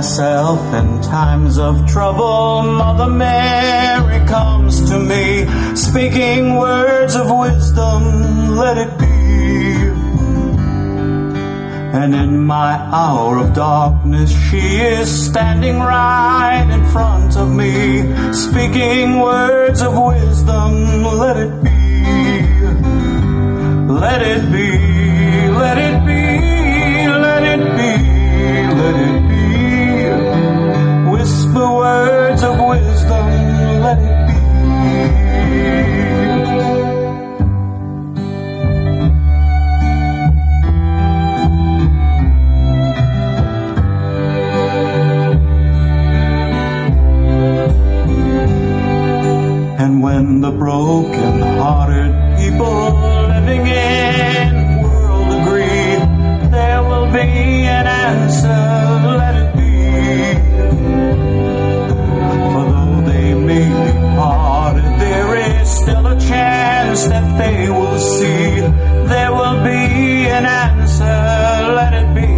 myself in times of trouble, Mother Mary comes to me, speaking words of wisdom, let it be. And in my hour of darkness, she is standing right in front of me, speaking words of wisdom, let it be. Let it be, let it be, let it be, let it be. Whisper words of wisdom, let it be. And when the broken-hearted people living in the world agree, there will be an answer, let it be. For though they may be parted, there is still a chance that they will see. There will be an answer, let it be.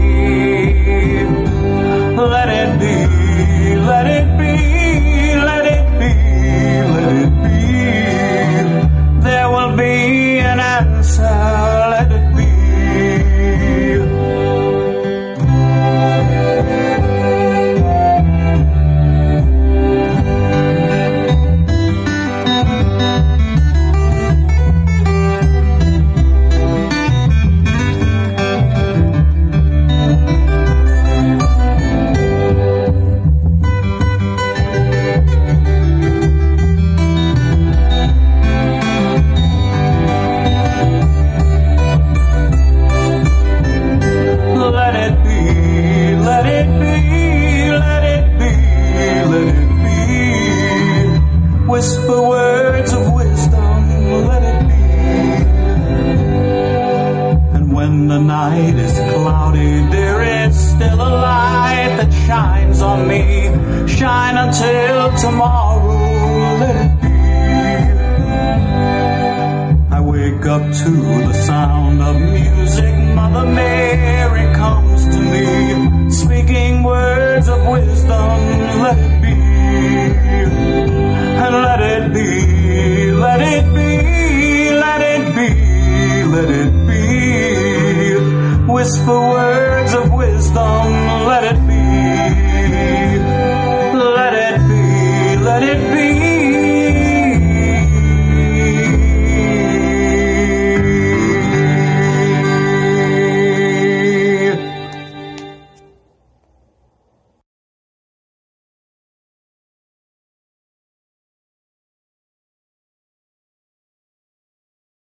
Let it be, let it be, let it be, let it be. There will be an answer, let it be. Whisper words of wisdom, let it be. And when the night is cloudy, there is still a light that shines on me. Shine until tomorrow, let it be. I wake up to the sound of music. Mother Mary comes to me, speaking words of wisdom, let it be.